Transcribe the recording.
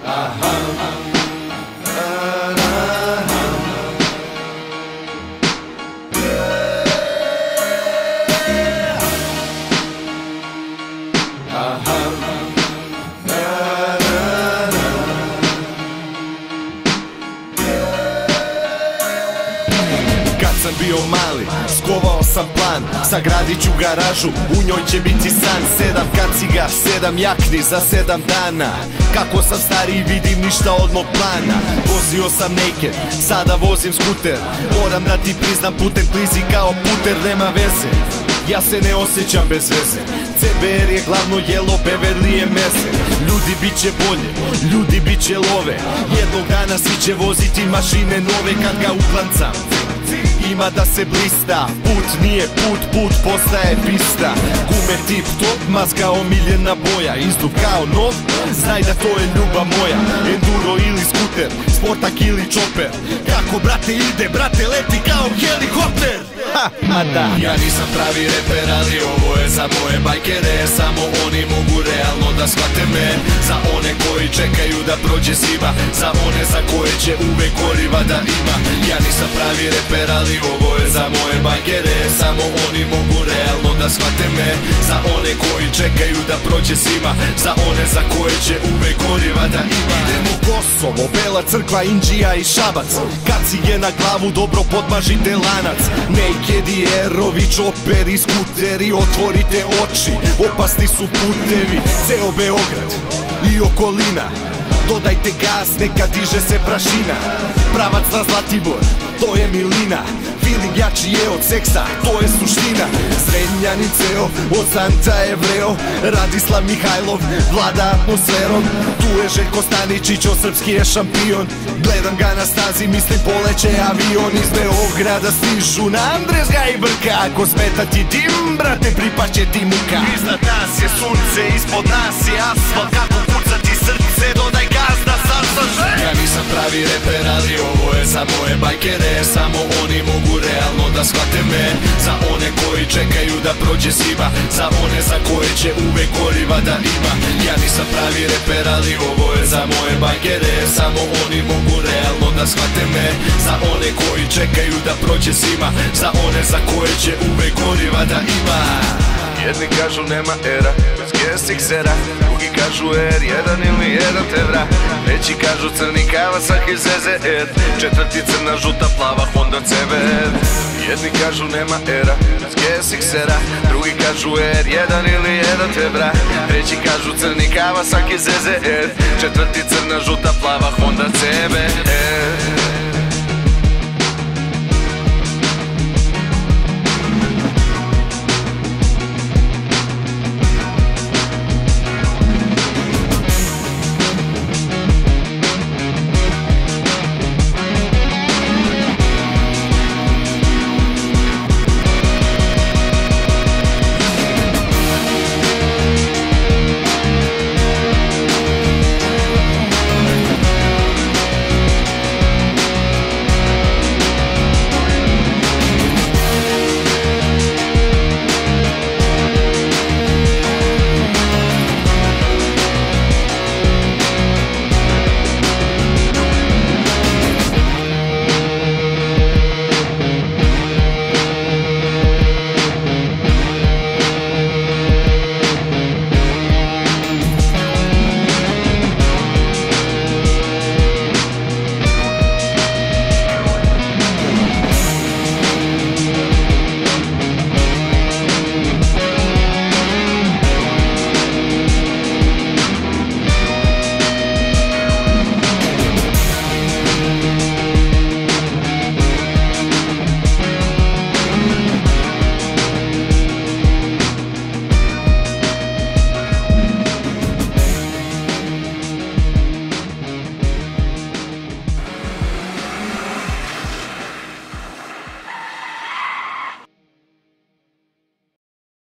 Sam bio mali, skovao sam plan, sagradit ću garažu, u njoj će biti san. 7 kaciga, 7 jakni za 7 dana. Kako sam stariji vidim ništa od mog plana. Vozio sam naked, sada vozim skuter. Moram da ti priznam, putem klizi kao puter. Nema veze, ja se ne osjećam bez veze. CBR je glavno jelo, Beverly je meze. Ljudi bit će bolje, ljudi bit će love. Jednog dana svi će voziti mašine nove. Kad ga uklancam, ima da se blista. Put nije put, put postaje pista. Gume tip top, maska omiljena boja. Istup kao nov, znaj da to je ljubav moja. Enduro ili skuter, sportak ili čoper. Kako brate ide, brate leti kao helikopter. Ha, da. Ja nisam pravi reper, ali ovo je za moje bajkere. Samo oni mogu realno da shvate me. Za one koji čekaju da prođe zima, za one za koje će uvek goriva da ima. Ja nisam pravi reper, ali ovo je za moje bajkere. Samo oni mogu realno da shvate me. Za one koji čekaju da prođe zima, za one za koje će uvek goriva da ima. Idemo Kosovo, Bela crkva, Inđija i Šabac. Kacige na glavu, dobro podmažite lanac. Naked i erovi, čoperi, skuteri. Otvorite oči, opasni su putevi. Ceo Beograd i okolina, dodajte gas, neka diže se prašina. Pravac na Zlatibor, to je milina. Feeling jači je od seksa, to je suština. Zrenjanin ceo, od Santa Evreo. Radislav Mihajlov vlada atmosferom. Tu je Željko Staničić, od srpski je šampion. Gledam ga na stazi, mislim poleće avion. Iz Beograda stižu na Andresga i Brka. Ako smeta ti dim, brate, pripašće ti muka. Iznad nas je sunce, ispod nas je asfalt. Kako kurca ti srce, dodaj gaz da sarsaš. Ja nisam pravi reper, ali ovo je za moje bajkere. Samo oni mogu realno da shvate me. Za one koji čekaju da prođe zima, za one za koje će uvek goriva da ima. Ja nisam pravi reper, ali ovo je za moje bajkere. Samo oni mogu realno da shvate me. Za one koji čekaju da prođe zima, za one za koje će uvek goriva da ima. Jedni kažu nema era, bez GSX-era. Drugi kažu R1 ili 1 Tevra. Treći kažu crni Kawasaki ZZR. Četvrti crna, žuta, plava Honda CBR. Jedni kažu nema era, bez GSX-era. Drugi kažu R1 ili 1 Tevra. Treći kažu crni Kawasaki ZZR. Četvrti crna, žuta, plava Honda CBR.